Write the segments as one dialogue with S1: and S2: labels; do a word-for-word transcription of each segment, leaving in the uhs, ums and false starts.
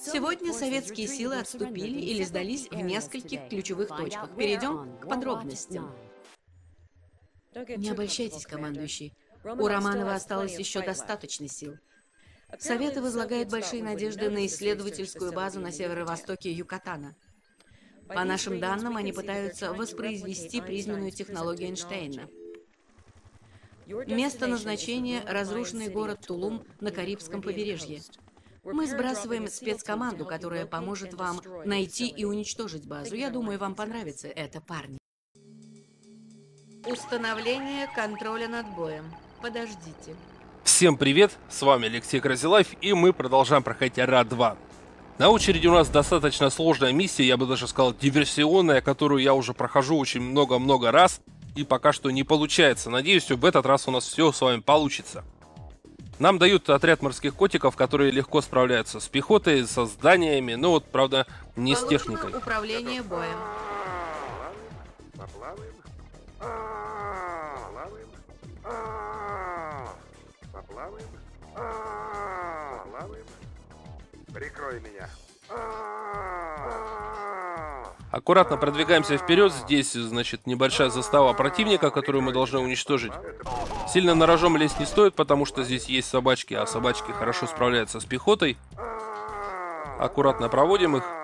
S1: Сегодня советские силы отступили или сдались в нескольких ключевых точках. Перейдем к подробностям. Не обольщайтесь, командующий. У Романова осталось еще достаточно сил. Советы возлагают большие надежды на исследовательскую базу на северо-востоке Юкатана. По нашим данным, они пытаются воспроизвести призменную технологию Эйнштейна. Место назначения – разрушенный город Тулум на Карибском побережье. Мы сбрасываем спецкоманду, которая поможет вам найти и уничтожить базу. Я думаю, вам понравится это, парни. Установление контроля над боем. Подождите.
S2: Всем привет, с вами Алексей Кразилайф, и мы продолжаем проходить Ара два. На очереди у нас достаточно сложная миссия, я бы даже сказал диверсионная, которую я уже прохожу очень много-много раз, и пока что не получается. Надеюсь, в этот раз у нас все с вами получится. Нам дают отряд морских котиков, которые легко справляются с пехотой, со зданиями, но вот, правда, не с техникой.
S1: Получено управление боем.
S3: Поплаваем. Поплаваем. Поплаваем. Прикрой меня.
S2: Аккуратно продвигаемся вперед. Здесь, значит, небольшая застава противника, которую мы должны уничтожить. Сильно на рожон лезть не стоит, потому что здесь есть собачки, а собачки хорошо справляются с пехотой. Аккуратно проводим их.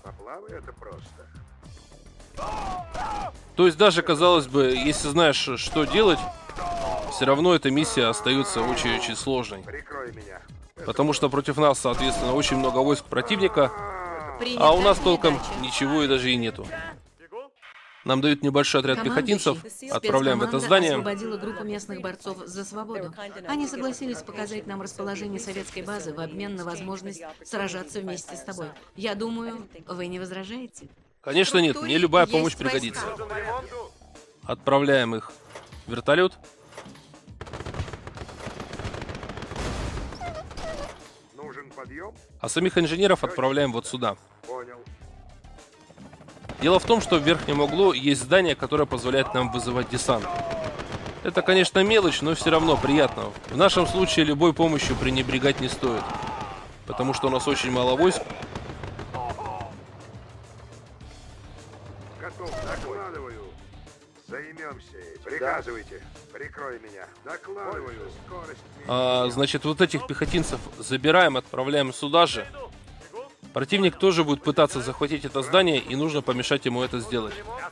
S2: То есть даже, казалось бы, если знаешь, что делать, все равно эта миссия остается очень-очень сложной. Потому что против нас, соответственно, очень много войск противника, а у нас толком ничего и даже и нету. Нам дают небольшой отряд пехотинцев, отправляем в это здание.
S1: Освободила группу местных борцов за свободу. Они согласились показать нам расположение советской базы в обмен на возможность сражаться вместе с тобой. Я думаю, вы не возражаете?
S2: Конечно нет, мне любая помощь пригодится. Отправляем их в вертолет. А самих инженеров отправляем вот сюда. Дело в том, что в верхнем углу есть здание, которое позволяет нам вызывать десант. Это, конечно, мелочь, но все равно приятно. В нашем случае любой помощью пренебрегать не стоит. Потому что у нас очень мало войск.
S3: Готов, докладываю. Займемся. Приказывайте. Прикрой меня. Докладываю. Скорость.
S2: А, значит, вот этих пехотинцев забираем, отправляем сюда же. Противник тоже будет пытаться захватить это здание, и нужно помешать ему это сделать.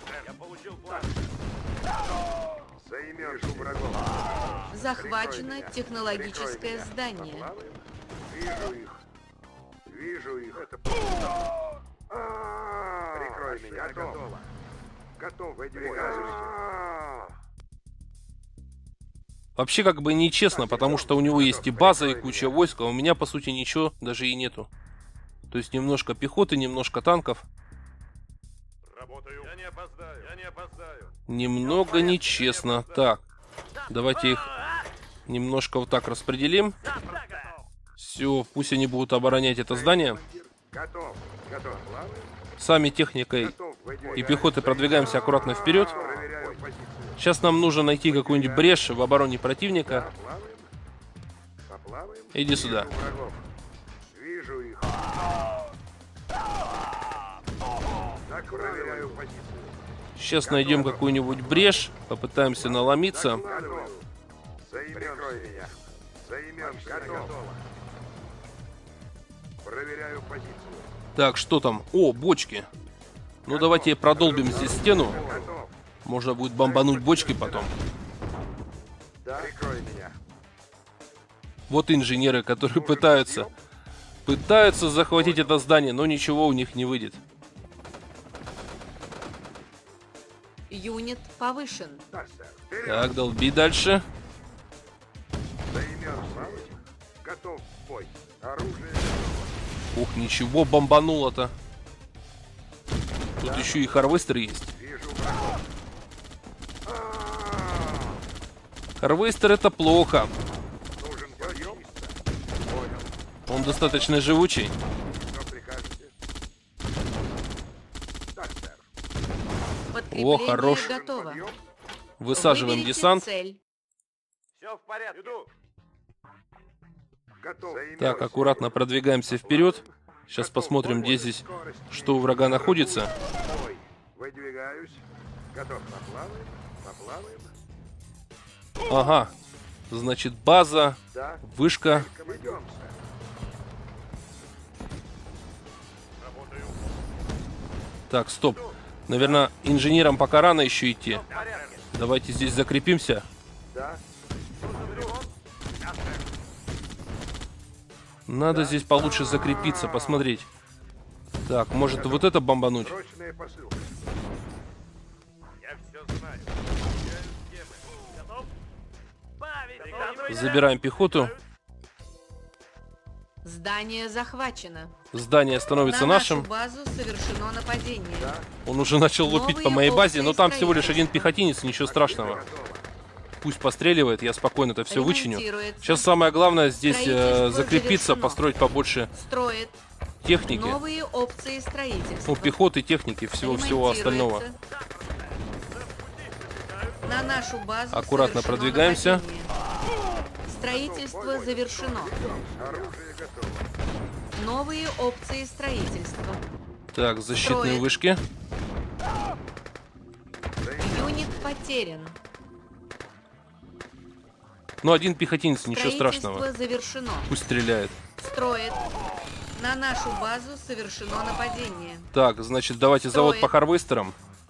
S1: Захвачено технологическое здание.
S3: Вижу их. Вижу их. Это... Прикрой меня. Готово. Готов.
S2: Вообще, как бы нечестно, потому что у него есть и база, и куча войск, а у меня, по сути, ничего даже и нету. То есть немножко пехоты, немножко танков.
S3: Работаю. Я не опоздаю. Я не опоздаю.
S2: Немного нечестно. Так, давайте их немножко вот так распределим. Все, пусть они будут оборонять это здание.
S3: Готов. Готов.
S2: Сами техникой и пехотой продвигаемся аккуратно вперед. Сейчас нам нужно найти какую-нибудь брешь в обороне противника. Иди сюда.
S3: Вижу их. Проверяю позицию.
S2: Сейчас найдем какую-нибудь брешь, попытаемся наломиться.
S3: Прикрой меня. Займемся. Готово. Проверяю позицию.
S2: Так, что там? О, бочки. Ну, давайте продолбим здесь стену.
S3: Готов.
S2: Можно будет бомбануть бочки потом.
S3: Прикрой меня.
S2: Вот инженеры, которые пытаются... Пытаются захватить это здание, но ничего у них не выйдет.
S1: Юнит повышен.
S3: Да, сэр. Вперед.
S2: Так, долби дальше.
S3: Займемся. Готов в бой. Оружие.
S2: Ух, ничего бомбануло-то. Тут еще и харвестер есть.
S3: Вижу врагов.
S2: Харвестер это плохо.
S3: Нужен подъем. Понял.
S2: Он достаточно живучий.
S3: Что прикажете? Так, сэр.
S1: Подкрепление
S2: хорош.
S1: готово.
S2: Высаживаем
S1: Выберите
S2: десант.
S1: цель.
S3: Все в порядке. Иду. Готов.
S2: Так, аккуратно продвигаемся вперед. Сейчас посмотрим, где здесь, что у врага находится.
S3: Ой, выдвигаюсь. Готов. Поплаваем, поплаваем.
S2: Ага. Значит, база,
S3: Да,
S2: вышка.
S3: идемся.
S2: Так, стоп. Наверное, инженерам пока рано еще идти. Давайте здесь закрепимся.
S3: Да,
S2: Надо здесь получше закрепиться, посмотреть. Так, может вот это бомбануть?
S3: срочная посылка. Я все знаю. Готов?
S2: Забираем пехоту.
S1: Здание захвачено.
S2: Здание становится
S1: На нашу
S2: нашим.
S1: базу совершено нападение.
S2: Он уже начал лупить по моей базе, но там всего лишь один пехотинец, ничего страшного. Пусть постреливает, я спокойно это все вычиню.
S1: Ремонтируется.
S2: Сейчас самое главное здесь э,
S1: Строительство
S2: закрепиться,
S1: завершено.
S2: построить побольше
S1: Строит
S2: техники.
S1: новые опции строительства.
S2: Ну, пехоты, техники, всего-всего остального.
S1: Ремонтируется. На нашу базу
S2: Аккуратно
S1: совершено
S2: продвигаемся.
S1: нападение. Строительство завершено.
S3: Оружие готово.
S1: Новые опции строительства.
S2: Так, защитные
S1: Строит.
S2: вышки.
S1: Юнит потерян.
S2: Ну, один пехотинец, ничего страшного.
S1: Строительство завершено.
S2: Пусть стреляет.
S1: Строит. На нашу базу совершено нападение.
S2: Так, значит, давайте завод
S1: Строит.
S2: по харвестерам.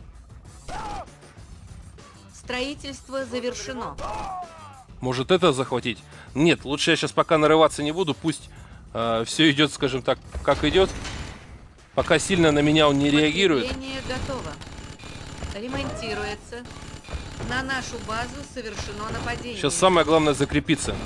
S1: Строительство завершено.
S2: Может, это захватить? Нет, лучше я сейчас пока нарываться не буду. Пусть э, все идет, скажем так, как идет. Пока сильно на меня он не реагирует.
S1: Подкрепление готово. Ремонтируется. На нашу базу совершено нападение.
S2: Сейчас самое главное закрепиться.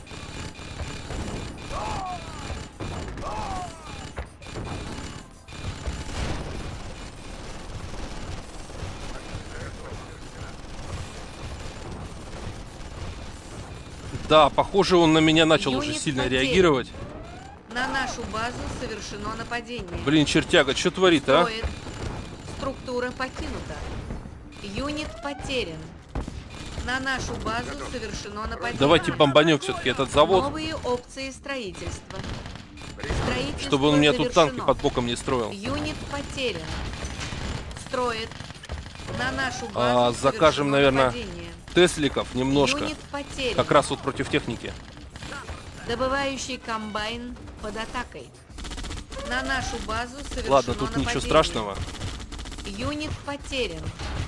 S2: Да, похоже, он на меня начал уже
S1: Юнит
S2: сильно
S1: потерян.
S2: реагировать.
S1: На нашу базу совершено нападение.
S2: Блин, чертяга, что творит, а?
S1: Строит. Структура покинута. Юнит потерян. На нашу базу совершено нападение.
S2: Давайте бомбанем все-таки этот завод,
S1: Новые опции строительства. Строительство
S2: чтобы он мне тут танки
S1: завершено.
S2: под боком не строил.
S1: Юнит потерян. Строит. На нашу базу
S2: А, закажем,
S1: совершено
S2: наверное,
S1: нападение.
S2: Тесликов немножко.
S1: Юнит потерян.
S2: Как раз вот против техники.
S1: Добывающий комбайн под атакой. На нашу базу совершено
S2: Ладно, тут ничего
S1: нападение.
S2: страшного.
S1: Юнит потерян.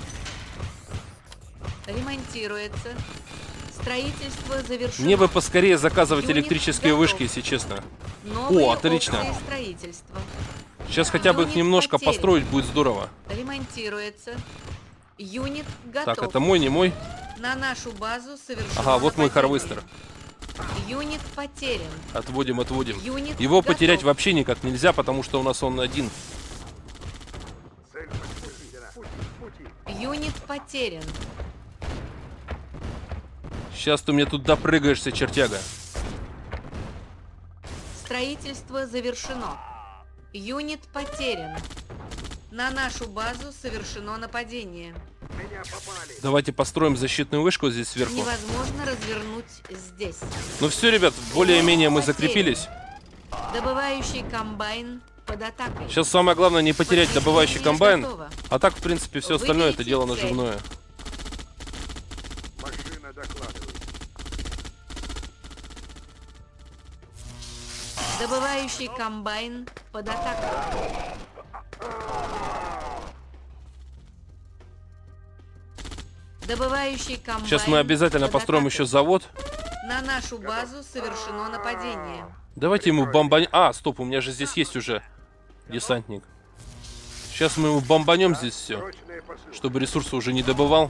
S1: Ремонтируется. Строительство завершено.
S2: Мне бы поскорее заказывать
S1: Юнит
S2: электрические
S1: готов.
S2: вышки, если честно.
S1: Новые
S2: О, отлично.
S1: опции строительства.
S2: Сейчас хотя бы их
S1: Юнит
S2: немножко
S1: потерян.
S2: построить будет здорово.
S1: Ремонтируется. Юнит готов.
S2: Так, это мой, не мой.
S1: На нашу базу совершено
S2: Ага, вот мой
S1: нападение.
S2: харвестер.
S1: Юнит потерян.
S2: Отводим, отводим.
S1: Юнит
S2: Его
S1: готов.
S2: потерять вообще никак нельзя, потому что у нас он один.
S3: Цель подтверждена. Путь, пути.
S1: Юнит потерян.
S2: Сейчас ты мне тут допрыгаешься, чертяга.
S1: Строительство завершено. Юнит потерян. На нашу базу совершено нападение.
S3: Меня попали.
S2: Давайте построим защитную вышку здесь сверху.
S1: Невозможно развернуть здесь.
S2: Ну все, ребят, более-менее мы
S1: Потерян.
S2: закрепились.
S1: Добывающий комбайн под атакой.
S2: Сейчас самое главное не потерять добывающий
S1: Подкрепление
S2: комбайн.
S1: готово.
S2: А так, в принципе, все остальное это
S1: Выберите
S2: дело
S1: цель.
S2: наживное.
S3: Машина докладывает.
S1: Добывающий комбайн под атакой. Добывающий комбайн.
S2: Сейчас мы обязательно
S1: под
S2: построим
S1: атакой.
S2: еще завод.
S1: На нашу базу совершено нападение.
S2: Давайте ему бомбанем. А, стоп, у меня же здесь есть уже десантник. Сейчас мы ему бомбанем здесь все,
S3: Срочная посылка.
S2: чтобы ресурсы уже не добывал.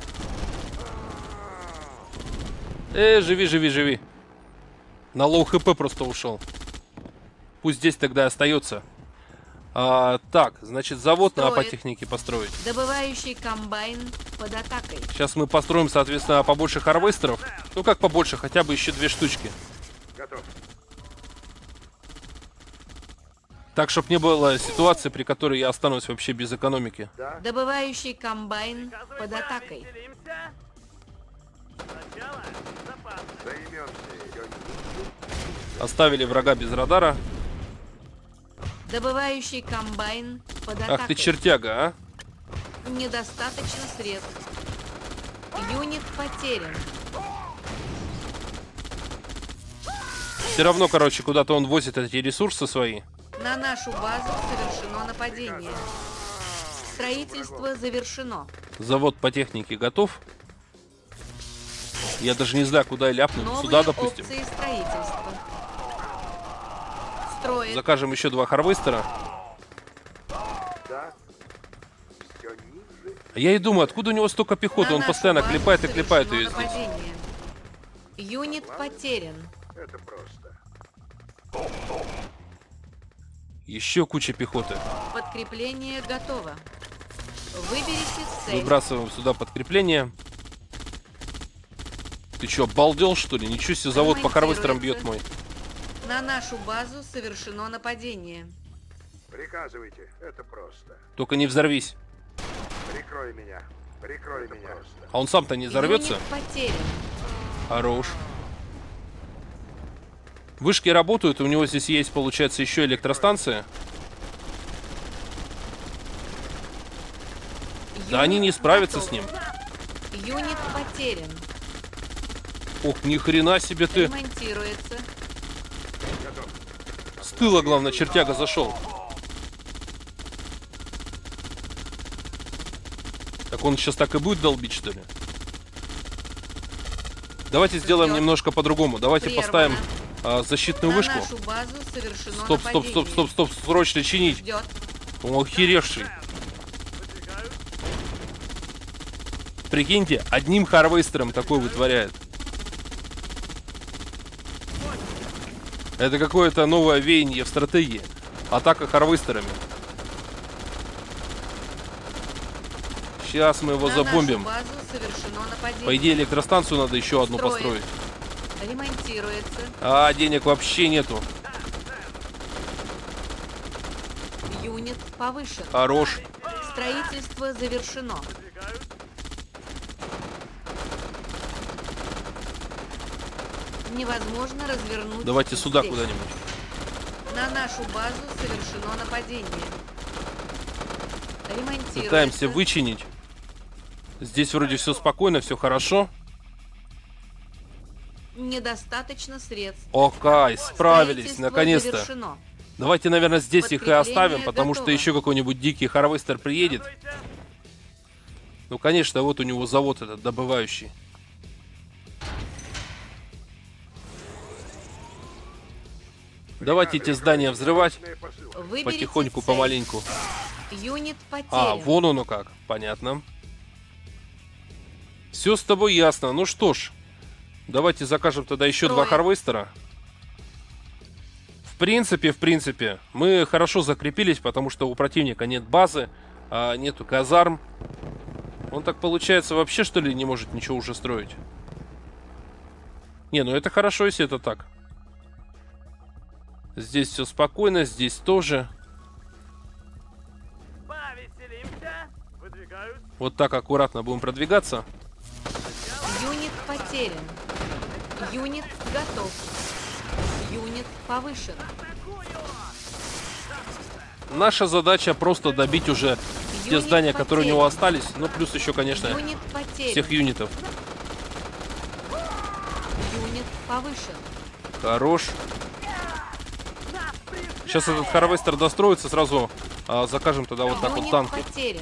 S2: Э, живи, живи, живи. На лоу хп просто ушел. Пусть здесь тогда остается. А, так, значит, завод на
S1: Строит.
S2: апотехнике построить.
S1: Добывающий комбайн под атакой.
S2: Сейчас мы построим, соответственно, побольше харвестеров. Ну как побольше, хотя бы еще две штучки.
S3: Готов.
S2: Так, чтобы не было ситуации, при которой я останусь вообще без экономики.
S3: Да.
S1: Добывающий комбайн под атакой.
S3: Займемся ее.
S2: Оставили врага без радара.
S1: Добывающий комбайн под атакой.
S2: Ах ты чертяга, а?
S1: Недостаточно средств. Юнит потерян.
S2: Все равно, короче, куда-то он возит эти ресурсы свои.
S1: На нашу базу совершено нападение. Строительство завершено.
S2: Завод по технике готов. Я даже не знаю, куда ляпнуть.
S1: Новые
S2: Сюда, допустим.
S1: опции строительства. Строит.
S2: Закажем еще два харвестера. Я и думаю, откуда у него столько пехоты?
S1: На
S2: Он
S1: нашу
S2: постоянно
S1: базу
S2: клепает и клепает ее
S1: совершено
S2: здесь.
S1: нападение. Юнит потерян.
S3: Это просто.
S2: Еще куча пехоты.
S1: Подкрепление готово. Выберите цель.
S2: Выбрасываем сюда подкрепление. Ты что, обалдел, что ли? Ничего себе, завод по харвестерам бьет мой.
S1: На нашу базу совершено нападение.
S3: Приказывайте. Это просто.
S2: Только не взорвись.
S3: Прикрой меня. Прикрой меня.
S2: А он сам-то не взорвется?
S1: Юнит потерян.
S2: Хорош. Вышки работают, у него здесь есть, получается, еще электростанция. Да они не справятся с ним.
S1: Юнит потерян.
S2: Ох, ни хрена себе ты.
S1: Ремонтируется.
S2: С тыла, главное, чертяга зашел. Так он сейчас так и будет долбить, что ли? Давайте сделаем
S1: Ждет.
S2: немножко по-другому. Давайте
S1: Прервано.
S2: поставим а, защитную
S1: На
S2: вышку.
S1: нашу базу совершено
S2: Стоп, стоп, стоп, стоп, стоп, срочно чинить.
S1: Ждет.
S2: Он охеревший. Прикиньте, одним харвестером такой вытворяет. Это какое-то новое веяние в стратегии. Атака харвестерами. Сейчас мы его
S1: На
S2: забомбим.
S1: нашу базу совершено нападение.
S2: По идее, электростанцию надо еще одну
S1: Строит.
S2: построить.
S1: Ремонтируется.
S2: А, денег вообще нету.
S1: Юнит повышен.
S2: Хорош.
S1: Строительство завершено. Невозможно развернуть.
S2: Давайте сюда
S1: здесь.
S2: куда-нибудь.
S1: На нашу базу совершено нападение. Ремонтируется.
S2: Пытаемся вычинить. Здесь вроде все спокойно, все хорошо.
S1: Недостаточно средств.
S2: Окей, справились,
S1: Строительство
S2: наконец-то.
S1: завершено.
S2: Давайте, наверное, здесь их и
S1: Подкрепление
S2: оставим, потому что
S1: готово.
S2: еще какой-нибудь дикий харвестер приедет. Ну, конечно, вот у него завод этот добывающий. Давайте эти здания взрывать
S1: Выберите
S2: потихоньку,
S1: цель.
S2: помаленьку.
S1: Юнит потерян.
S2: А, вон оно как, понятно. Все с тобой ясно. Ну что ж, давайте закажем тогда еще два
S1: Строим.
S2: харвестера. В принципе, в принципе, мы хорошо закрепились, потому что у противника нет базы, а нету казарм. Он так, получается, вообще, что ли, не может ничего уже строить? Не, ну это хорошо, если это так. Здесь все спокойно, здесь тоже. Вот так аккуратно будем продвигаться.
S1: Юнит потерян. Юнит готов. Юнит повышен.
S2: Наша задача просто добить уже те
S1: Юнит
S2: здания, которые у него
S1: потерян.
S2: остались. Ну, плюс еще, конечно,
S1: Юнит потерян.
S2: всех юнитов.
S1: Юнит повышен.
S2: Хорош. Сейчас этот харвестер достроится, сразу а, закажем тогда вот так вот
S1: Юнит
S2: танки.
S1: потерян.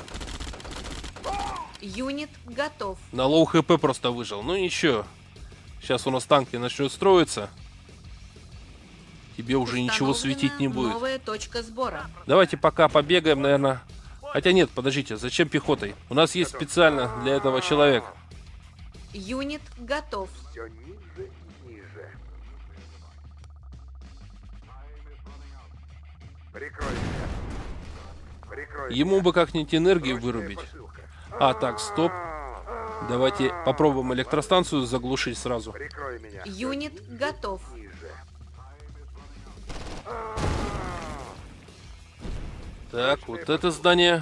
S1: Юнит готов.
S2: На лоу хп просто выжил. Ну ничего. Сейчас у нас танки начнут строиться. Тебе уже ничего
S1: Установлена
S2: светить не будет.
S1: Новая точка сбора.
S2: Давайте пока побегаем, наверное. Хотя нет, подождите, зачем пехотой? У нас есть специально для этого человек.
S1: Юнит готов.
S3: Все ниже и ниже. Прикрой меня. Прикрой
S2: Ему
S3: меня.
S2: бы как-нибудь энергию
S3: Срочная
S2: вырубить.
S3: посылка.
S2: А, так, стоп. Давайте попробуем электростанцию заглушить сразу.
S3: Прикрой меня. Всё
S1: Юнит
S3: ниже,
S1: готов.
S3: ниже.
S2: Так, вот это здание.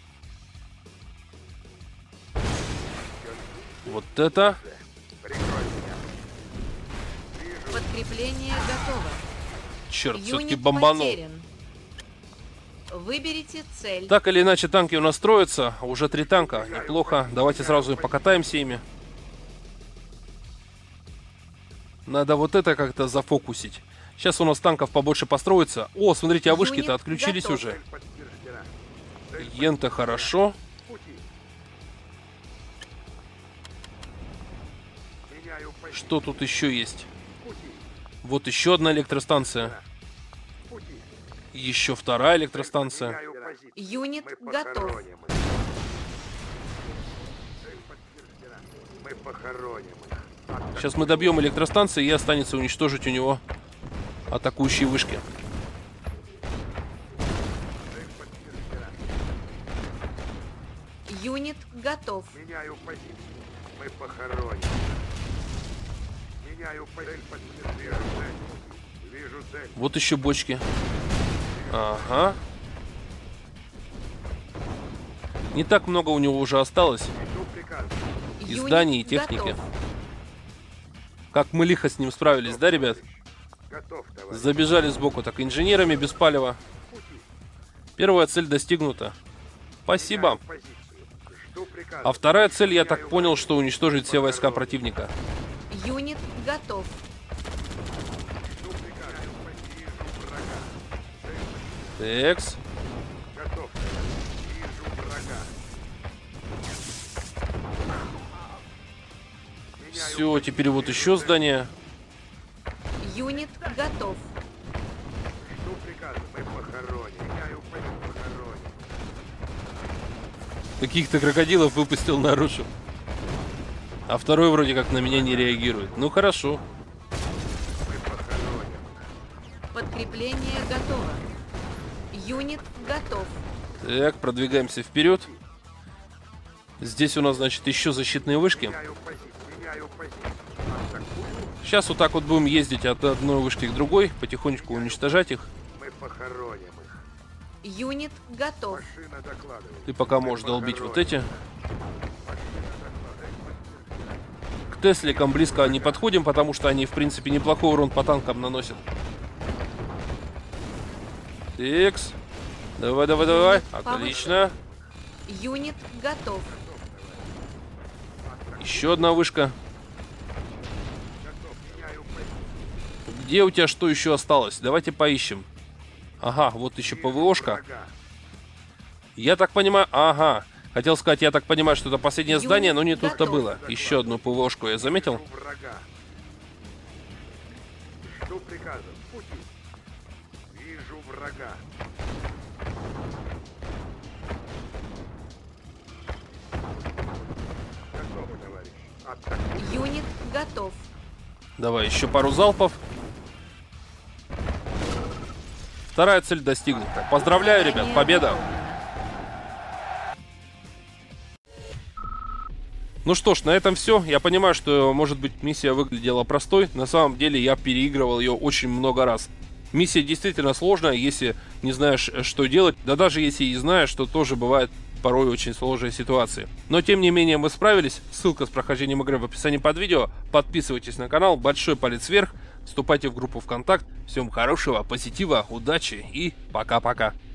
S2: Вот это.
S3: Прикрой меня.
S1: Подкрепление готово.
S2: Черт, все-таки
S1: Юнит
S2: бомбанул.
S1: потерян. Выберите цель.
S2: Так или иначе, танки у нас строятся. Уже три танка. Неплохо. Давайте сразу и покатаемся ими. Надо вот это как-то зафокусить. Сейчас у нас танков побольше построится. О, смотрите, а вышки-то
S1: Юнит
S2: отключились
S1: готов.
S2: уже. Ента хорошо. Что тут еще есть? Вот еще одна электростанция. Еще вторая электростанция.
S1: Юнит готов.
S3: Мы похороним их.
S2: Сейчас мы добьем электростанции и останется уничтожить у него атакующие вышки.
S1: Юнит готов.
S3: Меняю позицию. Мы похороним. Меняю позицию. Вижу цель. Вижу цель.
S2: Вот еще бочки. Ага. Не так много у него уже осталось.
S3: Иду приказ.
S2: И
S1: Юнит
S2: зданий, и техники.
S1: готов.
S2: Как мы лихо с ним справились, да, ребят?
S3: Готов, товарищ.
S2: Забежали сбоку так инженерами без палева. Первая цель достигнута. Спасибо.
S3: Позицию. Жду приказа.
S2: А вторая цель, я так понял, что уничтожить все войска противника.
S1: Юнит готов.
S3: Жду приказа. Вижу врага.
S2: Текс.
S3: Готов, товарищ. Вижу врага. Меняю
S2: Все, теперь вот еще здание.
S1: Юнит готов.
S3: Жду приказа. Мы похороним. Меняю позицию. Похороним.
S2: Каких-то крокодилов выпустил наружу. А второй вроде как на меня не реагирует. Ну хорошо.
S3: Мы похороним.
S1: Подкрепление готово. Юнит готов.
S2: Так, продвигаемся вперед. Здесь у нас, значит, еще защитные вышки.
S3: Меняю позицию. Меняю позицию. Атакую.
S2: Сейчас вот так вот будем ездить от одной вышки к другой, потихонечку уничтожать их.
S3: Мы похороним их.
S1: Юнит готов.
S3: Машина докладывает.
S2: Ты пока можешь долбить вот эти. К Тесликам близко не подходим, потому что они, в принципе, неплохой урон по танкам наносят. Текс. Давай, давай, давай. Отлично.
S1: Юнит готов.
S2: Еще одна вышка. Где у тебя что еще осталось? Давайте поищем. Ага, вот еще ПВОшка. Я так понимаю... Ага. Хотел сказать, я так понимаю, что это последнее
S1: Юнит
S2: здание, но не тут-то
S1: готов.
S2: было. Еще одну ПВОшку я заметил.
S3: Вижу врага. Жду приказа. В пути. Вижу врага. Готов, товарищ. Атакую.
S1: Юнит готов.
S2: Давай, еще пару залпов. Вторая цель достигнута. Поздравляю, ребят, победа! Ну что ж, на этом все. Я понимаю, что, может быть, миссия выглядела простой. На самом деле, я переигрывал ее очень много раз. Миссия действительно сложная, если не знаешь, что делать. Да даже если и знаешь, что тоже бывает порой очень сложные ситуации. Но, тем не менее, мы справились. Ссылка с прохождением игры в описании под видео. Подписывайтесь на канал. Большой палец вверх. Вступайте в группу ВКонтакт. Всем хорошего, позитива, удачи и пока-пока.